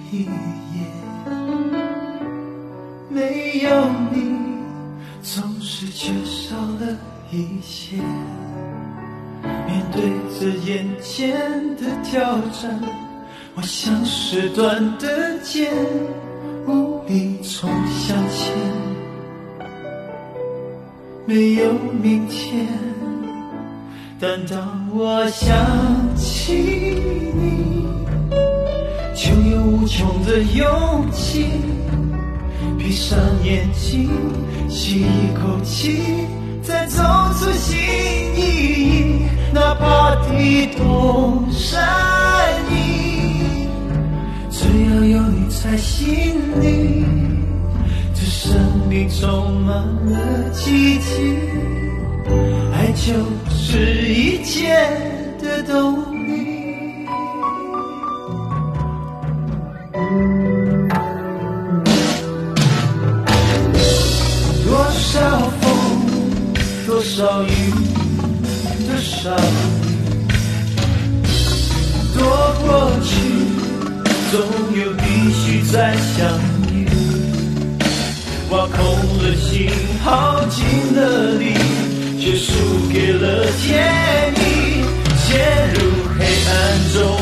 一夜，没有你，总是缺少了一些。面对着眼前的挑战，我像是断的剑，无力冲向前。没有明天，但当我想起你，就有无穷的勇气。闭上眼睛，吸一口气，再走出新意义。哪怕地动山移，只要有你在心里，这生命充满了奇迹。爱就是一切的动力。多少风，多少雨的伤，多过去，总有必须再相遇。挖空了心，耗尽了力，却输给了天意。陷入黑暗中，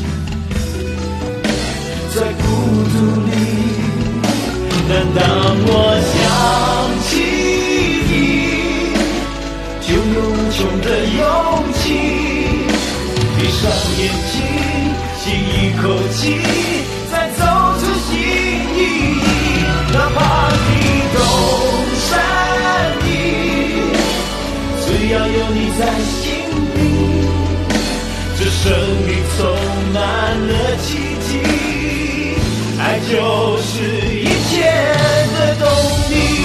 在孤独里，但当我想起你，就有无穷的勇气。闭上眼睛，吸一口气，再走出新意义。哪怕地动山移，只要有你在心里，这生命充满了奇迹。爱就是一切的动力。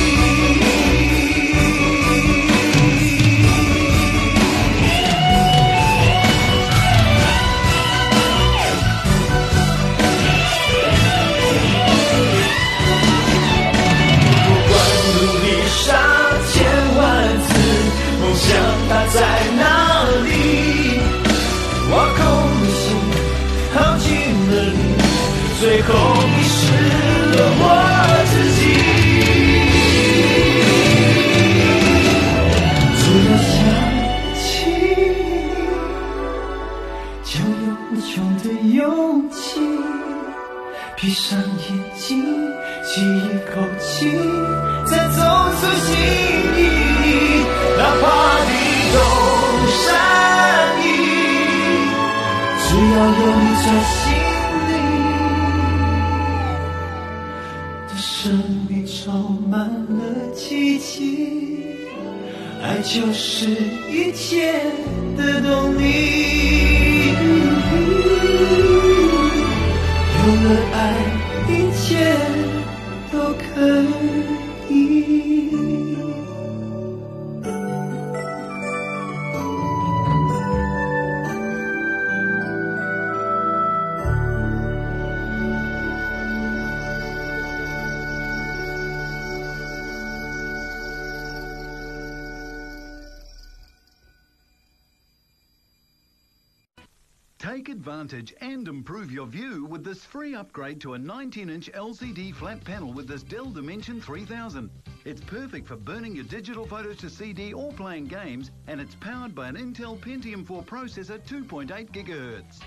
想它在哪里？挖空了心，耗尽了力，最后迷失了我自己。只要想起你，就有无穷的勇气。闭上眼睛，吸一口气，再走出新意义。哪怕地动山移，只要有你在心里，这生命充满了奇迹。爱就是一切的动力。有了爱，一切都可以。 Take advantage and improve your view with this free upgrade to a 19-inch LCD flat panel with this Dell Dimension 3000. It's perfect for burning your digital photos to CD or playing games, and it's powered by an Intel Pentium 4 processor 2.8 GHz.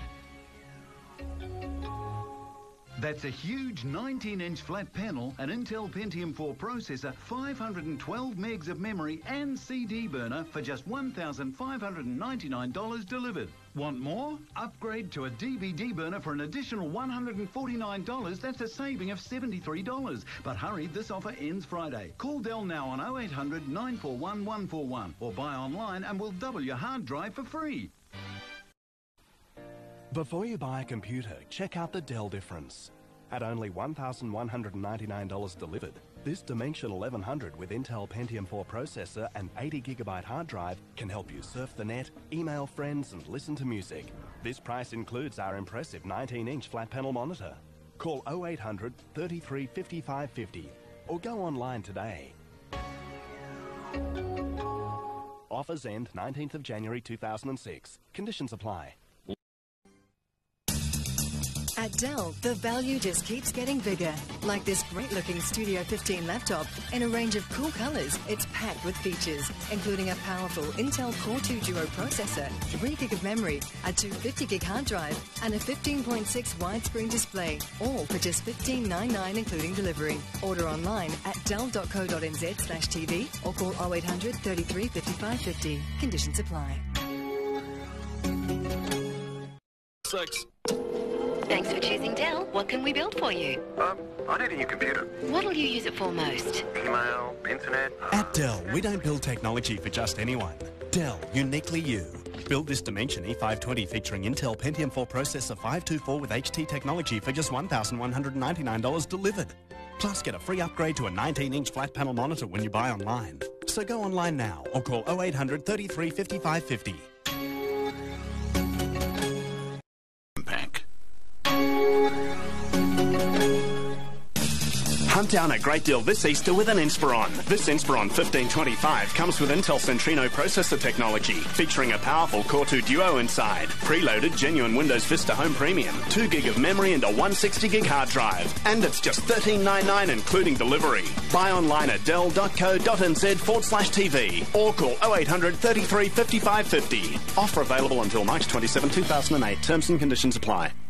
That's a huge 19-inch flat panel, an Intel Pentium 4 processor, 512 megs of memory and CD burner for just $1,599 delivered. Want more? Upgrade to a DVD burner for an additional $149. That's a saving of $73. But hurry, this offer ends Friday. Call Dell now on 0800 941 141 or buy online and we'll double your hard drive for free. Before you buy a computer, check out the Dell difference. At only $1,199 delivered, this Dimension 1100 with Intel Pentium 4 processor and 80GB hard drive can help you surf the net, email friends and listen to music. This price includes our impressive 19-inch flat panel monitor. Call 0800 33 55 50 or go online today. Offers end 19th of January 2006. Conditions apply. At Dell, the value just keeps getting bigger. Like this great-looking Studio 15 laptop. In a range of cool colours, it's packed with features, including a powerful Intel Core 2 Duo processor, 3 gig of memory, a 250 gig hard drive, and a 15.6 widescreen display, all for just $15.99 including delivery. Order online at dell.co.nz/TV or call 0800 33 55 50. Conditions apply. 6. Thanks for choosing Dell. What can we build for you? I need a new computer. What'll you use it for most? Email, internet. At Dell, we don't build technology for just anyone. Dell, uniquely you. Build this Dimension E520 featuring Intel Pentium 4 processor 524 with HT technology for just $1,199 delivered. Plus, get a free upgrade to a 19-inch flat panel monitor when you buy online. So go online now or call 0800 33 55 50. Hunt down a great deal this Easter with an Inspiron. This Inspiron 1525 comes with Intel Centrino processor technology, featuring a powerful Core 2 Duo inside, preloaded genuine Windows Vista Home Premium, 2 gig of memory and a 160 gig hard drive. And it's just $13.99 including delivery. Buy online at dell.co.nz/TV or call 0800 33 55 50. Offer available until March 27, 2008. Terms and conditions apply.